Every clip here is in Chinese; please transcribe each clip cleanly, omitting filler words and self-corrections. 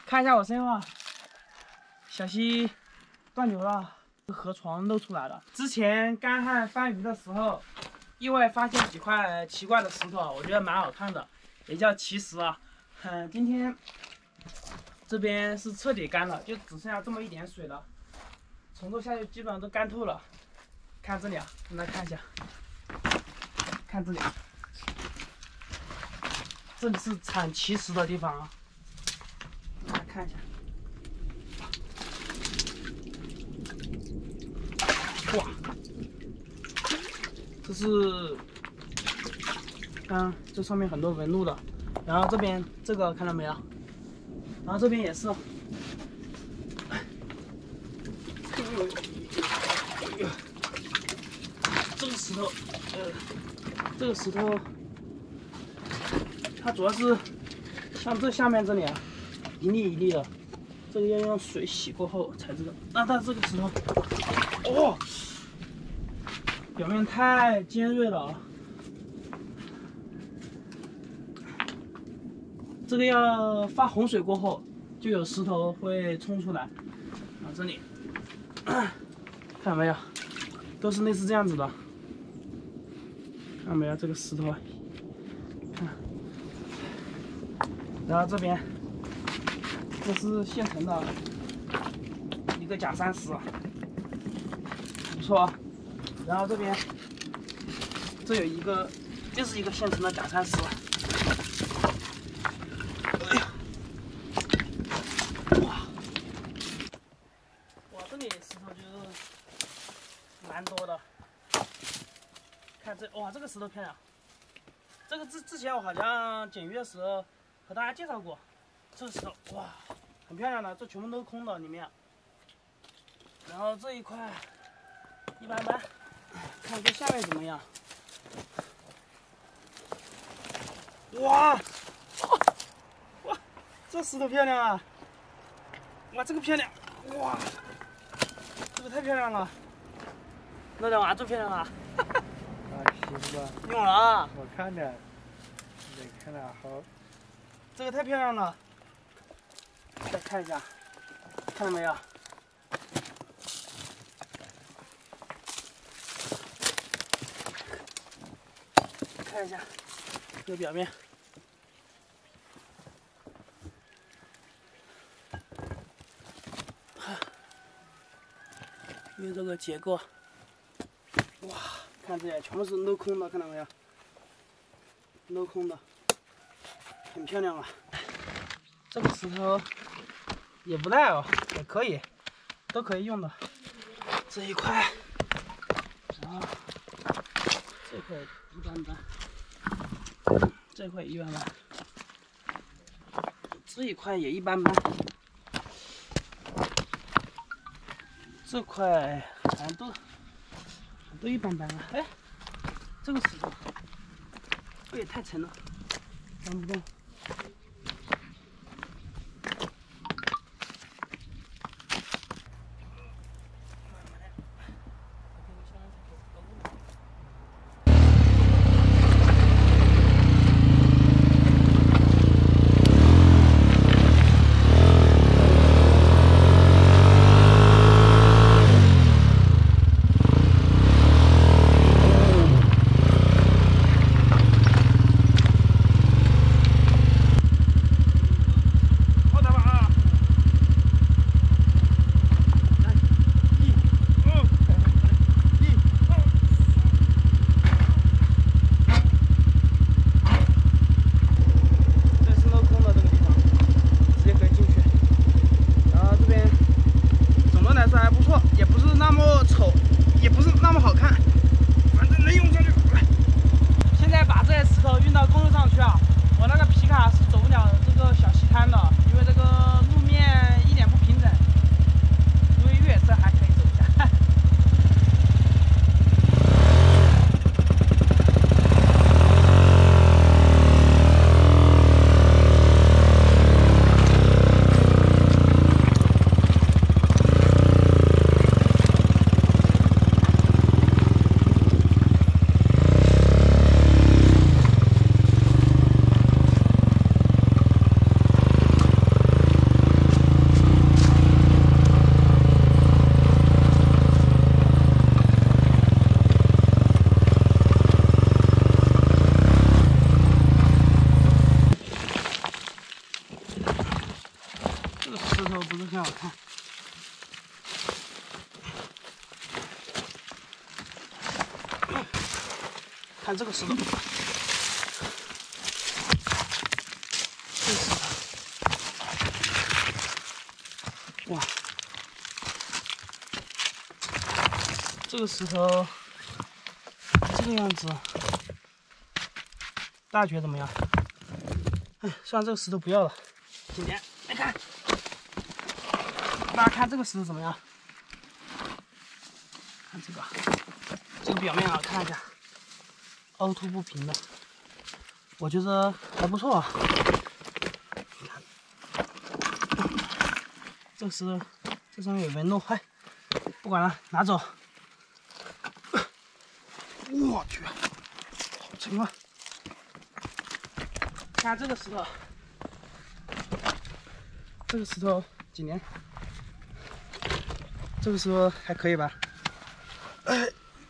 看一下我身后，小溪断流了，河床露出来了。之前干旱翻鱼的时候，意外发现几块奇怪的石头，我觉得蛮好看的，也叫奇石啊。今天这边是彻底干了，就只剩下这么一点水了，从这下去基本上都干透了。看这里啊，我们来看一下，看这里，这里是产奇石的地方啊。来看一下，哇，这是，这上面很多纹路的，然后这边这个看到没有？然后这边也是，这个石头，这个石头，它主要是像这下面这里啊。一粒一粒的，这个要用水洗过后才知道。那它这个石头，哦，表面太尖锐了啊！这个要发洪水过后，就有石头会冲出来。啊，这里看到没有？都是类似这样子的。看到没有？这个石头，看，然后这边。这是现成的一个假山石，不错啊。然后这边这有一个，又是一个现成的假山石。哎呀，哇，这里石头就是蛮多的。看这，哇，这个石头漂亮。这个之前我好像捡鱼的时候和大家介绍过。这个石头哇，很漂亮的，这全部都是空的里面。然后这一块一般般，看这下面怎么样？哇，哇，这石头漂亮啊！哇，这个漂亮！哇，这个太漂亮了！那两娃最漂亮了。 行吧。 用了啊！ 我看着，你看着好。 这个太漂亮了。再看一下，看到没有？看一下这个表面，因为这个结构，哇，看这些全部是镂空的，看到没有？镂空的，很漂亮啊。这个石头也不赖哦，也可以，都可以用的。这一块，然后这块一般般，这块一般般，这一块也一般般，这块好像都一般般啊。哎，这个石头，这也太沉了，搬不动。 这个石头不是很好看。看这个石头，这个石头，哇，这个石头这个样子，大家觉得怎么样？哎，算这个石头不要了。今天来看，大家看这个石头怎么样？看这个表面啊，看一下。凹凸不平的，我觉得还不错啊。你看，这是这上面有纹路，嗨，不管了，拿走。我去，好沉啊！看这个石头，这个石头几年？这个石头还可以吧？哎，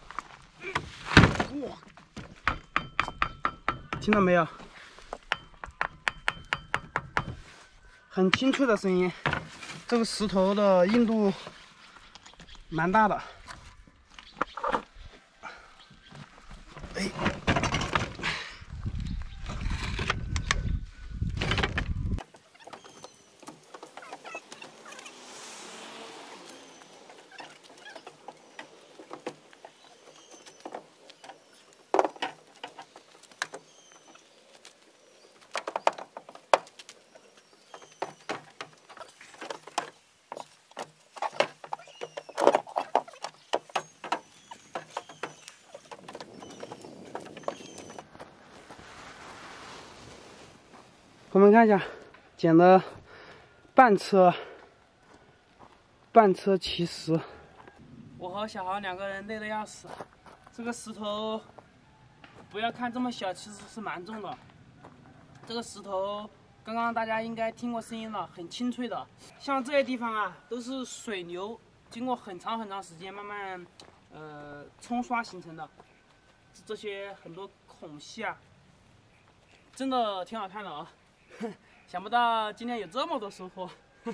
哇！听到没有？很清脆的声音。这个石头的硬度蛮大的。哎，我们看一下，捡了半车奇石。我和小豪2个人累得要死。这个石头不要看这么小，其实是蛮重的。这个石头刚刚大家应该听过声音了，很清脆的。像这些地方啊，都是水流经过很长时间慢慢冲刷形成的。这些很多孔隙啊，真的挺好看的啊。想不到今天有这么多收获，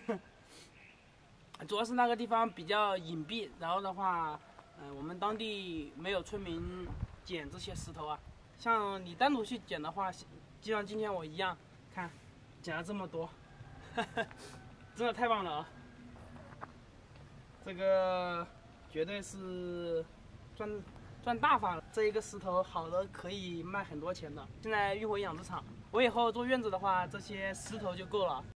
主要是那个地方比较隐蔽，然后的话，我们当地没有村民捡这些石头啊。像你单独去捡的话，就像今天我一样，看捡了这么多，真的太棒了啊！这个绝对是赚大发了。这一个石头好的可以卖很多钱的。现在运回养殖场，我以后做院子的话，这些石头就够了。